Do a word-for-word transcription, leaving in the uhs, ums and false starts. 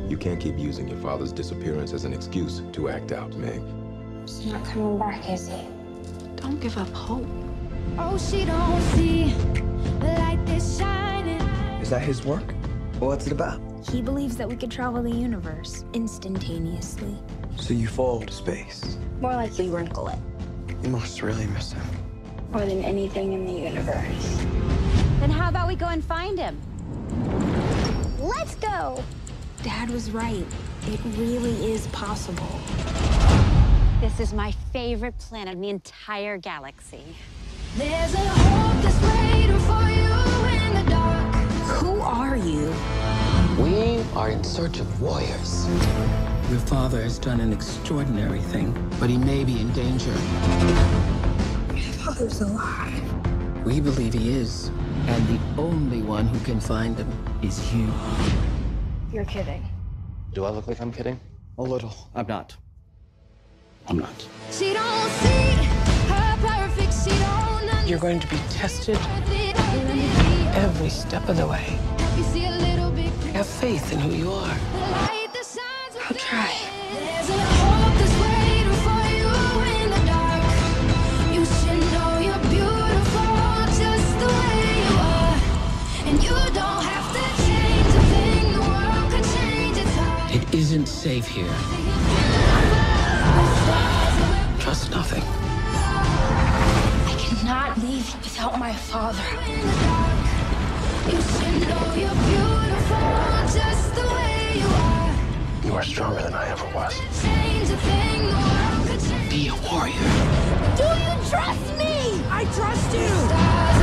You can't keep using your father's disappearance as an excuse to act out, Meg. He's not coming back, is he? Don't give up hope. Oh, she don't see the light that's shining. Is that his work? What's it about? He believes that we could travel the universe instantaneously. So you fall to space. More likely wrinkle it. You must really miss him. More than anything in the universe. Then how about we go and find him? Let's go! Dad was right. It really is possible. This is my favorite planet in the entire galaxy. There's a hope that's waiting for you in the dark. Who are you? We are in search of warriors. Your father has done an extraordinary thing, but he may be in danger. My father's alive. We believe he is, and the only one who can find him is you. You're kidding. Do I look like I'm kidding? A little. I'm not. I'm not. She don't see her perfect. She don't understand. You're going to be tested every step of the way. You see a little bit. Have faith in who you are. The light that shines I'll try. There's a hope that's waiting for you in the dark. You should know you're beautiful just the way you are. And you don't have to change a thing. The world could change its heart. It isn't safe here. Trust nothing. I cannot leave without my father. You should know you're beautiful just the way you are. You are stronger than I ever was. Change a thing. The world could change. Be a warrior. Do you trust me? I trust you! Stars